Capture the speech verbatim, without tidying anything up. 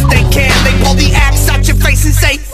they can. They pull the axe out your face and say